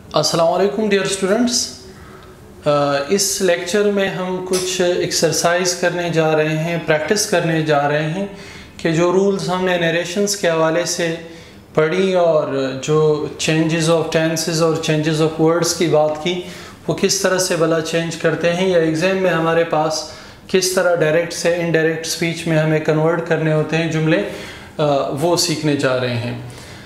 अस्सलाम वालेकुम dear students. इस लेक्चर में हम कुछ एक्सरसाइज करने जा रहे हैं, प्रैक्टिस करने जा रहे हैं कि जो रूल्स हमने नरेशंस के हवाले से पढ़ी और जो चेंजेस ऑफ टेंसेस और चेंजेस ऑफ वर्ड्स की बात की वो किस तरह से भला चेंज करते हैं या एग्ज़ाम में हमारे पास किस तरह डायरेक्ट से इनडायरेक्ट स्पीच में हमें कन्वर्ट करने होते हैं जुमले, वो सीखने जा रहे हैं।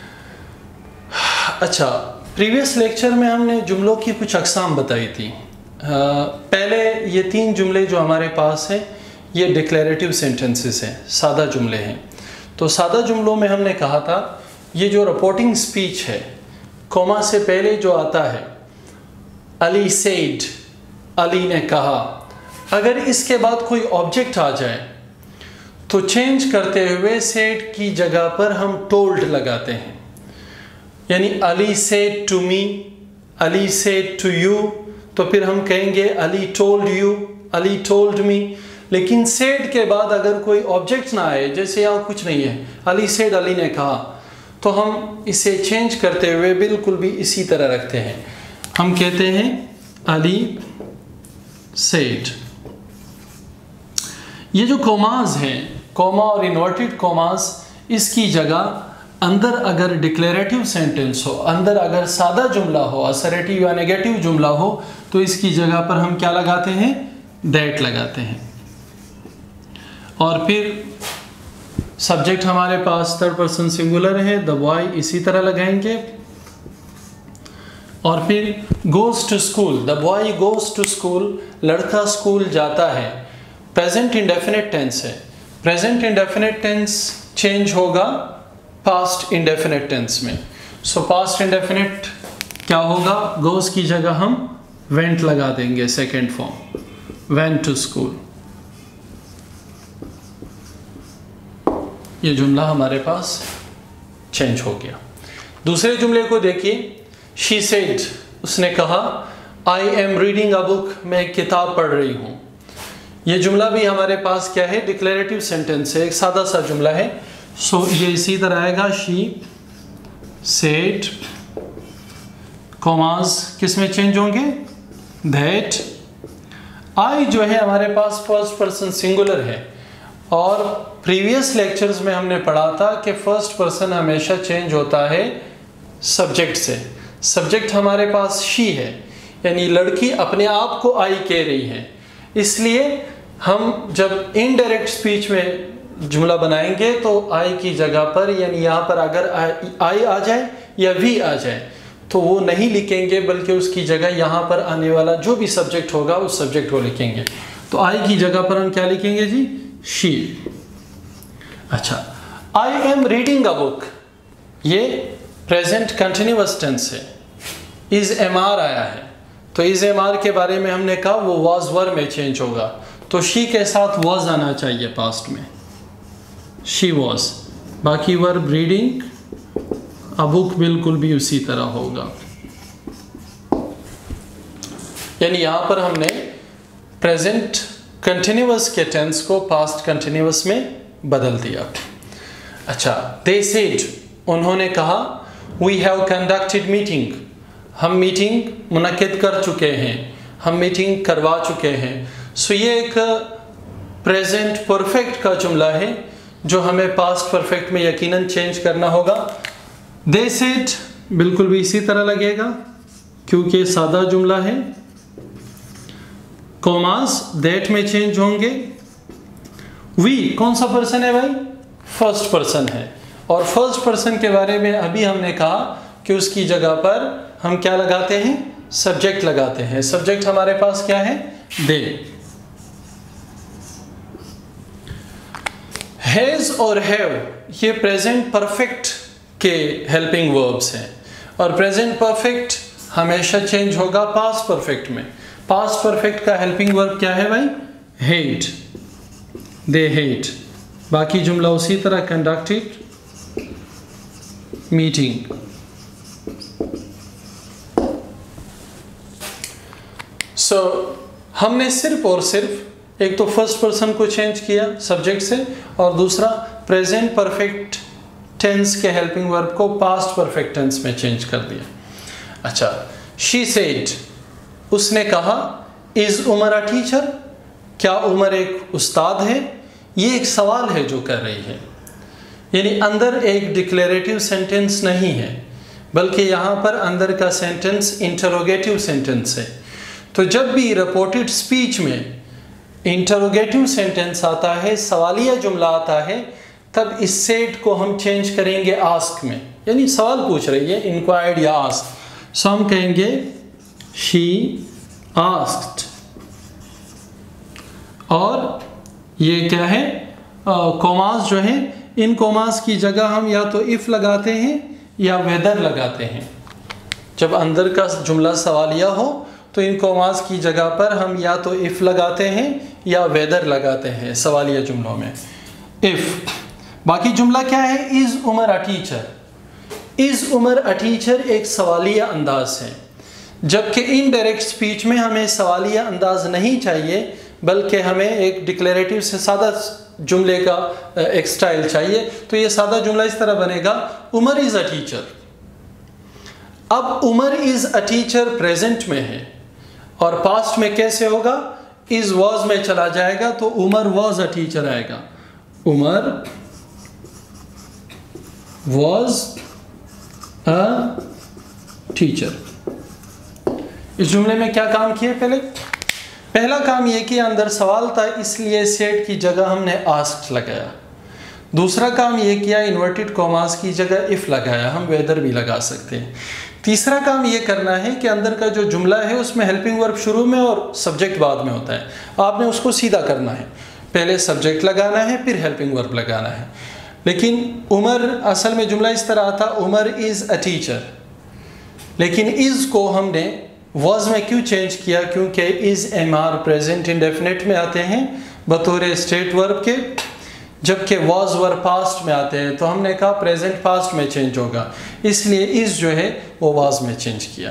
अच्छा, प्रीवियस लेक्चर में हमने जुमलों की कुछ अक़साम बताई थी। पहले ये 3 जुमले जो हमारे पास हैं ये डिक्लेरेटिव सेंटेंसेस हैं, सादा जुमले हैं। तो सादा जुमलों में हमने कहा था ये जो रिपोर्टिंग स्पीच है, कॉमा से पहले जो आता है अली सेड, अली ने कहा, अगर इसके बाद कोई ऑब्जेक्ट आ जाए तो चेंज करते हुए सेड की जगह पर हम टोल्ड लगाते हैं। यानी Ali said to me, Ali said to you, तो फिर हम कहेंगे Ali told you, Ali told me. लेकिन सेड के बाद अगर कोई ऑब्जेक्ट ना आए, जैसे यहाँ कुछ नहीं है, अली सेड, अली ने कहा, तो हम इसे चेंज करते हुए बिल्कुल भी इसी तरह रखते हैं। हम कहते हैं अली सेड। ये जो कॉमास हैं, कॉमा और इन्वर्टेड कॉमास, इसकी जगह अंदर अगर डिक्लेरेटिव सेंटेंस हो, अंदर अगर सादा जुमला हो, असरेटिव या नेगेटिव जुमला हो, तो इसकी जगह पर हम क्या लगाते हैं? दैट लगाते हैं। और फिर सब्जेक्ट हमारे पास थर्ड पर्सन सिंगुलर है, द बॉय, इसी तरह लगाएंगे। और फिर goes to school, the boy goes to school, लड़का स्कूल जाता है। प्रेजेंट इंडेफिनिट टेंस है, प्रेजेंट इंडेफिनिट टेंस चेंज होगा पास्ट इंडेफिनिट टेंस में। सो पास्ट इंडेफिनिट क्या होगा? गोज की जगह हम वेंट लगा देंगे, second form, went to school. ये जुमला हमारे पास चेंज हो गया। दूसरे जुमले को देखिए, शी सेड, उसने कहा, I am reading a book, मैं एक किताब पढ़ रही हूँ। ये जुमला भी हमारे पास क्या है? डिक्लेरेटिव सेंटेंस है, एक सादा सा जुमला है। सो ये इसी तरह आएगा, शी सेड, कॉमास किस में चेंज होंगे? दैट। आई जो है हमारे पास फर्स्ट पर्सन सिंगुलर है, और प्रीवियस लेक्चर्स में हमने पढ़ा था कि फर्स्ट पर्सन हमेशा चेंज होता है सब्जेक्ट से। सब्जेक्ट हमारे पास शी है, यानी लड़की अपने आप को आई कह रही है। इसलिए हम जब इनडायरेक्ट स्पीच में जुमला बनाएंगे तो आई की जगह पर, यानी यहाँ पर अगर आई आ जाए या वी आ जाए तो वो नहीं लिखेंगे, बल्कि उसकी जगह यहाँ पर आने वाला जो भी सब्जेक्ट होगा उस सब्जेक्ट को लिखेंगे। तो आई की जगह पर हम क्या लिखेंगे जी? शी। अच्छा, I am reading a book, ये प्रेजेंट कंटिन्यूअस टेंस है, इज एम आर आया है, तो इज एम आर के बारे में हमने कहा वो वाज वर में चेंज होगा, तो शी के साथ वाज आना चाहिए पास्ट में, शी वॉज। बाकी वर्ब रीडिंग, अ बुक बिल्कुल भी उसी तरह होगा। यानी यहां पर हमने प्रेजेंट कंटिन्यूअस के टेंस को पास्ट कंटिन्यूअस में बदल दिया। अच्छा, दे सेड, उन्होंने कहा, वी हैव कंडक्टेड मीटिंग, हम मीटिंग मुनक्किद कर चुके हैं, हम मीटिंग करवा चुके हैं। सो ये एक प्रेजेंट परफेक्ट का जुमला है जो हमें पास्ट परफेक्ट में यकीनन चेंज करना होगा। दे सेड बिल्कुल भी इसी तरह लगेगा क्योंकि सादा जुमला है। कॉमास दैट में चेंज होंगे। वी कौन सा पर्सन है भाई? फर्स्ट पर्सन है, और फर्स्ट पर्सन के बारे में अभी हमने कहा कि उसकी जगह पर हम क्या लगाते हैं? सब्जेक्ट लगाते हैं। सब्जेक्ट हमारे पास क्या है? दे। हैज और हैव ये प्रेजेंट परफेक्ट के हेल्पिंग वर्ब्स हैं, और प्रेजेंट परफेक्ट हमेशा चेंज होगा पास्ट परफेक्ट में। पास्ट परफेक्ट का हेल्पिंग वर्ब क्या है भाई? Had, they had. बाकी जुमला उसी तरह, कंडक्टेड मीटिंग। सो हमने सिर्फ और सिर्फ एक तो फर्स्ट पर्सन को चेंज किया सब्जेक्ट से, और दूसरा प्रेजेंट परफेक्ट टेंस के हेल्पिंग वर्ब को पास्ट परफेक्ट टेंस में चेंज कर दिया। अच्छा, शी सेड, उसने कहा, इज उमर अ टीचर, क्या उमर एक उस्ताद है। ये एक सवाल है जो कर रही है, यानी अंदर एक डिक्लेरेटिव सेंटेंस नहीं है, बल्कि यहाँ पर अंदर का सेंटेंस इंटरोगेटिव सेंटेंस है। तो जब भी रिपोर्टेड स्पीच में इंटरोगेटिव सेंटेंस आता है, सवालिया जुमला आता है, तब इस सेड को हम चेंज करेंगे आस्क में, यानी सवाल पूछ रही है, इंक्वायर्ड या आस्क। सो हम कहेंगे शी आस्क्ड, और ये क्या है, कोमास जो है, इन कोमास की जगह हम या तो इफ लगाते हैं या वेदर लगाते हैं। जब अंदर का जुमला सवालिया हो तो इन कोमास की जगह पर हम या तो इफ लगाते हैं या वेदर लगाते हैं सवालिया जुमलों में। इफ, बाकी जुमला क्या है, is Umar a teacher. Is Umar a teacher एक सवालिया अंदाज है, जबकि इनडायरेक्ट स्पीच में हमें सवालिया अंदाज नहीं चाहिए, बल्कि हमें एक डिक्लेरेटिव से सादा जुमले का एक स्टाइल चाहिए। तो ये सादा जुमला इस तरह बनेगा, उमर इज अ टीचर। अब Umar is a teacher present में है, और पास्ट में कैसे होगा, इज वॉज में चला जाएगा तो उमर वॉज अ टीचर आएगा। Umar was a teacher. इस जुमले में क्या काम किए, पहला काम यह कि अंदर सवाल था, इसलिए सेड की जगह हमने आस्क्ड लगाया। दूसरा काम यह किया, इन्वर्टेड कॉमास की जगह इफ लगाया, हम वेदर भी लगा सकते हैं। तीसरा काम यह करना है कि अंदर का जो जुमला है उसमें हेल्पिंग वर्ब शुरू में और सब्जेक्ट बाद में होता है, आपने उसको सीधा करना है, पहले सब्जेक्ट लगाना है फिर हेल्पिंग वर्ब लगाना है। लेकिन उमर असल में जुमला इस तरह था, उमर इज अ टीचर, लेकिन इज को हमने वॉज में क्यों चेंज किया, क्योंकि is am are present indefinite में आते हैं बतौर स्टेट वर्ब के, जबकि वॉज वर्ब पास्ट में आते हैं। तो हमने कहा प्रेजेंट पास्ट में चेंज होगा, इसलिए इज जो है वो वॉज में चेंज किया।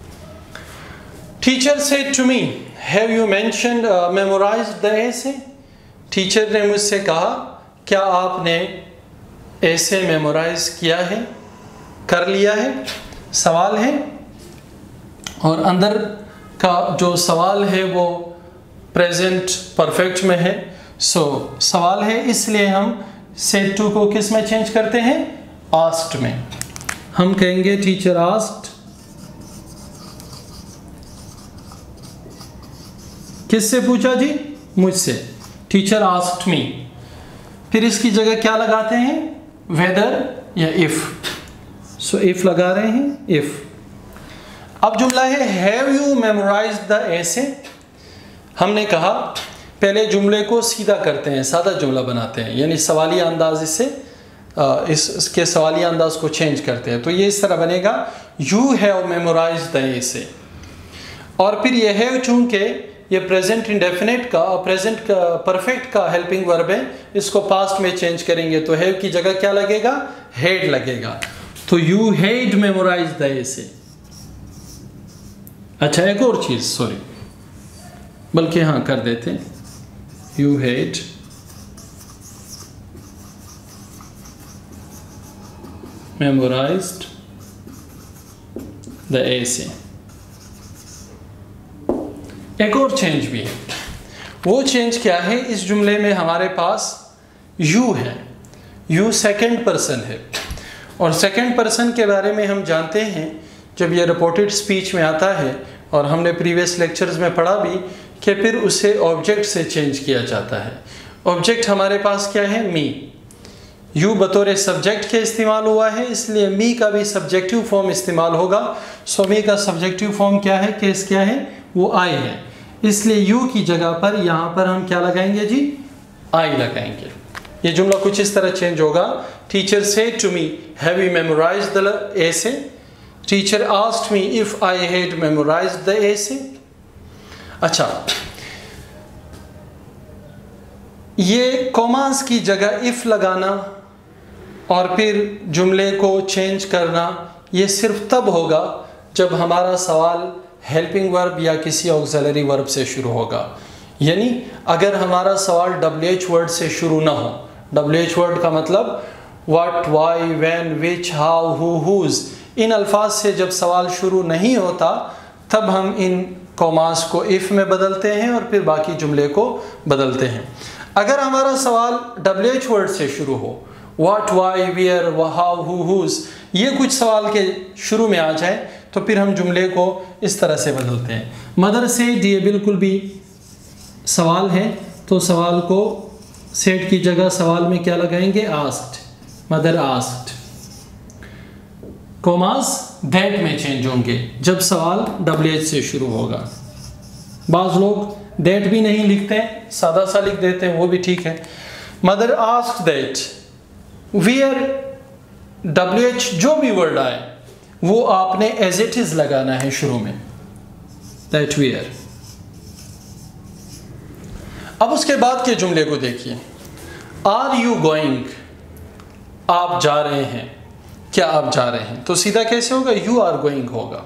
Teacher said to me, have you mentioned memorized the essay. Teacher ने मुझसे कहा, क्या आपने ऐसे मेमोराइज किया है, कर लिया है। सवाल है, और अंदर का जो सवाल है वो प्रेजेंट परफेक्ट में है। सो सवाल है, इसलिए हम सेड टू को किस में चेंज करते हैं, आस्क्ड में। हम कहेंगे टीचर आस्क्ड, किससे पूछा जी, मुझसे। टीचर आस्क्ड मी, फिर इसकी जगह क्या लगाते हैं, वेदर या इफ। सो इफ लगा रहे हैं, इफ। अब जुमला है, have you memorized the essay. हमने कहा पहले जुमले को सीधा करते हैं, सादा जुमला बनाते हैं, यानी सवालिया अंदाज इससे इसके सवालिया अंदाज को चेंज करते हैं। तो ये इस तरह बनेगा, you have memorized the essay. और फिर ये हैव चूंकि ये प्रेजेंट इंडेफिनेट का और प्रेजेंट का परफेक्ट का हेल्पिंग वर्ब है, इसको पास्ट में चेंज करेंगे तो हैव की जगह क्या लगेगा, हैड लगेगा। तो you had memorized the essay. अच्छा, एक और चीज, सॉरी, बल्कि हाँ कर देते, you had memorized the essay. एक और चेंज भी है, वो चेंज क्या है, इस जुमले में हमारे पास यू है, यू सेकंड पर्सन है, और सेकंड पर्सन के बारे में हम जानते हैं जब ये रिपोर्टेड स्पीच में आता है, और हमने प्रीवियस लेक्चर्स में पढ़ा भी कि फिर उसे ऑब्जेक्ट से चेंज किया जाता है। ऑब्जेक्ट हमारे पास क्या है, मी। यू बतौर सब्जेक्ट के इस्तेमाल हुआ है, इसलिए मी का भी सब्जेक्टिव फॉर्म इस्तेमाल होगा। सो मी का सब्जेक्टिव फॉर्म क्या है, केस क्या है, वो आई है, इसलिए यू की जगह पर यहाँ पर हम क्या लगाएंगे जी, आई लगाएंगे। ये जुमला कुछ इस तरह चेंज होगा, teacher said to me, have you memorized the essay. Teacher asked me if I had memorized the essay. अच्छा, ये कॉमास की जगह इफ लगाना और फिर जुमले को चेंज करना, ये सिर्फ तब होगा जब हमारा सवाल हेल्पिंग वर्ब या किसी ऑक्सिलरी वर्ब से शुरू होगा। यानी अगर हमारा सवाल WH वर्ड से शुरू ना हो, WH वर्ड का मतलब what, why, when, which, how, who, whose, इन अल्फाज से जब सवाल शुरू नहीं होता तब हम इन कॉमास को इफ़ में बदलते हैं और फिर बाकी जुमले को बदलते हैं। अगर हमारा सवाल WH वर्ड से शुरू हो, what, why, where, how, who, whose, ये कुछ सवाल के शुरू में आ जाए तो फिर हम जुमले को इस तरह से बदलते हैं। मदर से ये बिल्कुल भी सवाल है तो सवाल को सेट की जगह सवाल में क्या लगाएंगे, asked, mother asked. Commas that में चेंज होंगे जब सवाल WH से शुरू होगा। बाज़ लोग दैट भी नहीं लिखते हैं, सादा सा लिख देते हैं, वो भी ठीक है। Mother asked that, where, WH जो भी वर्ड आए वो आपने एज इट इज लगाना है शुरू में, दैट वेयर। अब उसके बाद के जुमले को देखिए, आर यू गोइंग, आप जा रहे हैं, क्या आप जा रहे हैं, तो सीधा कैसे होगा, यू आर गोइंग होगा।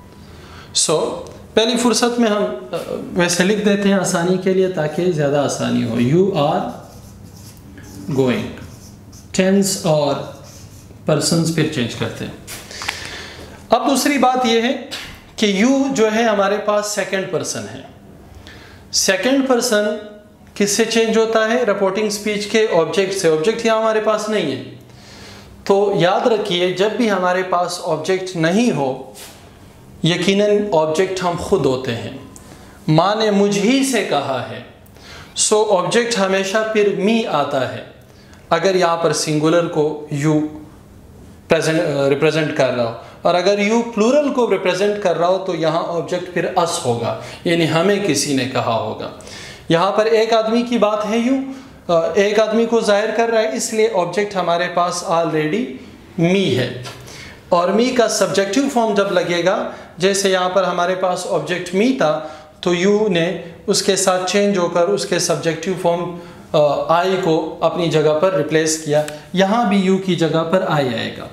पहली फुर्सत में हम वैसे लिख देते हैं आसानी के लिए ताकि ज़्यादा आसानी हो, यू आर गोइंग। टेंस और पर्सन्स फिर चेंज करते हैं। अब दूसरी बात यह है कि यू जो है हमारे पास सेकंड पर्सन है। सेकंड पर्सन किससे चेंज होता है, रिपोर्टिंग स्पीच के ऑब्जेक्ट से। ऑब्जेक्ट यहाँ हमारे पास नहीं है, तो याद रखिए जब भी हमारे पास ऑब्जेक्ट नहीं हो, यकीनन ऑब्जेक्ट हम खुद होते हैं। माँ ने मुझ ही से कहा है, सो ऑब्जेक्ट हमेशा फिर मी आता है अगर यहाँ पर सिंगुलर को यू रिप्रेजेंट कर रहा हो, और अगर यू प्लूरल को रिप्रेजेंट कर रहा हो तो यहाँ ऑब्जेक्ट फिर अस होगा, यानी हमें किसी ने कहा होगा। यहाँ पर एक आदमी की बात है, यू एक आदमी को जाहिर कर रहा है, इसलिए ऑब्जेक्ट हमारे पास ऑलरेडी मी है। और मी का सब्जेक्टिव फॉर्म जब लगेगा, जैसे यहाँ पर हमारे पास ऑब्जेक्ट मी था तो यू ने उसके साथ चेंज होकर उसके सब्जेक्टिव फॉर्म आई को अपनी जगह पर रिप्लेस किया, यहाँ भी यू की जगह पर आई आएगा।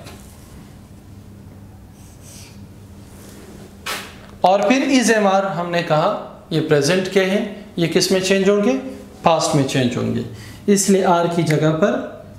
और फिर इज एम आर हमने कहा ये प्रेजेंट के हैं, ये किस में चेंज होंगे, पास्ट में चेंज होंगे, इसलिए आर की जगह पर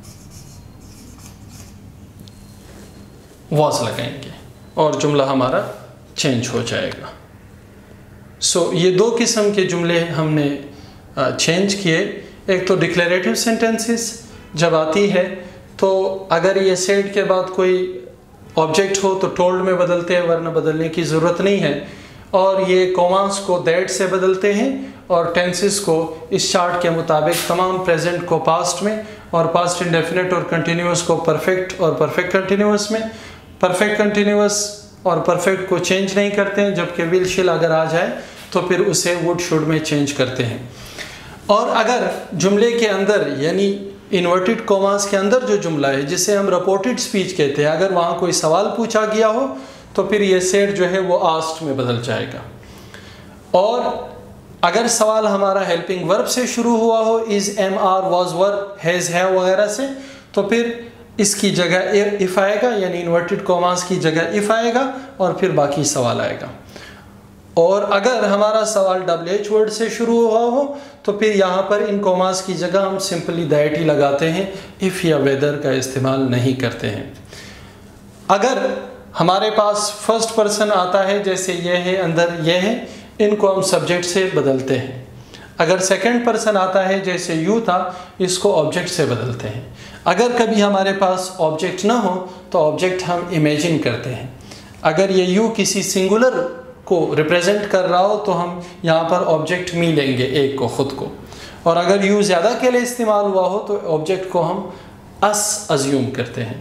वॉज लगाएंगे और जुमला हमारा चेंज हो जाएगा। ये दो किस्म के जुमले हमने चेंज किए। एक तो डिक्लेरेटिव सेंटेंसेस जब आती है तो अगर ये सेड के बाद कोई ऑब्जेक्ट हो तो टोल्ड में बदलते हैं, वरना बदलने की ज़रूरत नहीं है। और ये कॉमास को दैट से बदलते हैं और टेंसेस को इस चार्ट के मुताबिक तमाम प्रेजेंट को पास्ट में और पास्ट इंडेफिनिट और कंटिन्यूअस को परफेक्ट और परफेक्ट कंटिन्यूअस में। परफेक्ट कंटिन्यूअस और परफेक्ट को चेंज नहीं करते हैं, जबकि विल शिल अगर आ जाए तो फिर उसे वुड शुड में चेंज करते हैं। और अगर जुमले के अंदर यानी इन्वर्टेड कॉमास के अंदर जो जुमला है जिसे हम रिपोर्टेड स्पीच कहते हैं, अगर वहाँ कोई सवाल पूछा गया हो तो फिर ये सेड जो है वो आस्क्ड में बदल जाएगा। और अगर सवाल हमारा हेल्पिंग वर्ब से शुरू हुआ हो, is, am, are, was, were, has, have वगैरह से, तो फिर इसकी जगह इफ़ आएगा, यानी इन्वर्टेड कॉमास की जगह इफ़ आएगा और फिर बाकी सवाल आएगा। और अगर हमारा सवाल WH वर्ड से शुरू हुआ हो तो फिर यहाँ पर इन कॉमास की जगह हम सिंपली दैट ही लगाते हैं, इफ़ या वेदर का इस्तेमाल नहीं करते हैं। अगर हमारे पास फर्स्ट पर्सन आता है, जैसे ये है, अंदर ये है, इनको हम सब्जेक्ट से बदलते हैं। अगर सेकंड पर्सन आता है, जैसे यू था, इसको ऑब्जेक्ट से बदलते हैं। अगर कभी हमारे पास ऑब्जेक्ट ना हो तो ऑब्जेक्ट हम इमेजिन करते हैं। अगर ये यू किसी सिंगुलर को रिप्रेजेंट कर रहा हो तो हम यहाँ पर ऑब्जेक्ट मी लेंगे, एक को, खुद को। और अगर यू ज़्यादा के लिए इस्तेमाल हुआ हो तो ऑब्जेक्ट को हम अस अज्यूम करते हैं।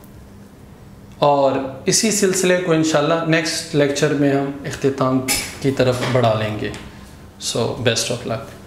और इसी सिलसिले को इंशाल्लाह नेक्स्ट लेक्चर में हम इख्तिताम की तरफ बढ़ा लेंगे। So best of luck.